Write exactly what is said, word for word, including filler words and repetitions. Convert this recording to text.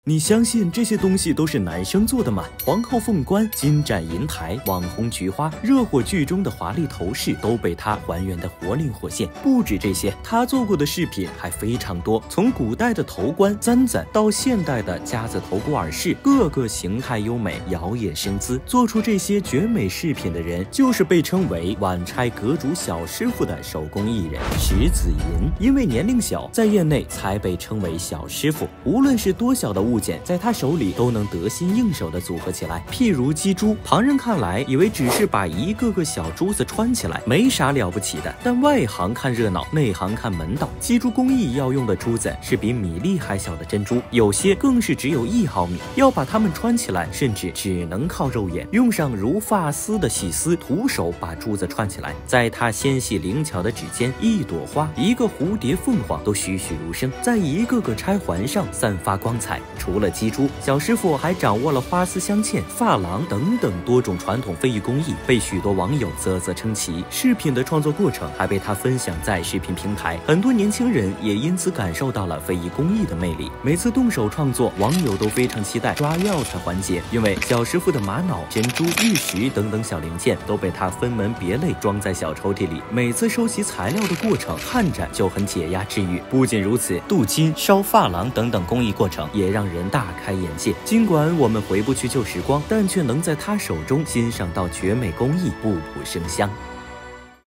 你相信这些东西都是男生做的吗？皇后凤冠、金盏银台、网红菊花、热火剧中的华丽头饰都被他还原的活灵活现。不止这些，他做过的饰品还非常多，从古代的头冠、簪子到现代的夹子头骨耳饰，各个形态优美，摇曳身姿。做出这些绝美饰品的人，就是被称为晚拆阁主小师傅的手工艺人石子银。因为年龄小，在业内才被称为小师傅。无论是多小的物件，在他手里都能得心应手的组合起来。譬如鸡珠，旁人看来以为只是把一个个小珠子穿起来，没啥了不起的，但外行看热闹，内行看门道。鸡珠工艺要用的珠子是比米粒还小的珍珠，有些更是只有一毫米。要把它们穿起来，甚至只能靠肉眼，用上如发丝的细丝，徒手把珠子串起来。在他纤细灵巧的指尖，一朵花、一个蝴蝶、凤凰都栩栩如生，在一个个钗环上散发光彩。除了鸡珠，小师傅还掌握了花丝镶嵌、珐琅等等多种传统非遗工艺，被许多网友啧啧称奇。饰品的创作过程还被他分享在视频平台，很多年轻人也因此感受到了非遗工艺的魅力。每次动手创作，网友都非常期待抓药材环节，因为小师傅的玛瑙、珍珠、玉石等等小零件都被他分门别类装在小抽屉里。每次收集材料的过程看着就很解压治愈。不仅如此，镀金、烧珐琅等等工艺过程也让人大开眼界。尽管我们回不去旧时光，但却能在他手中欣赏到绝美工艺，步步生香。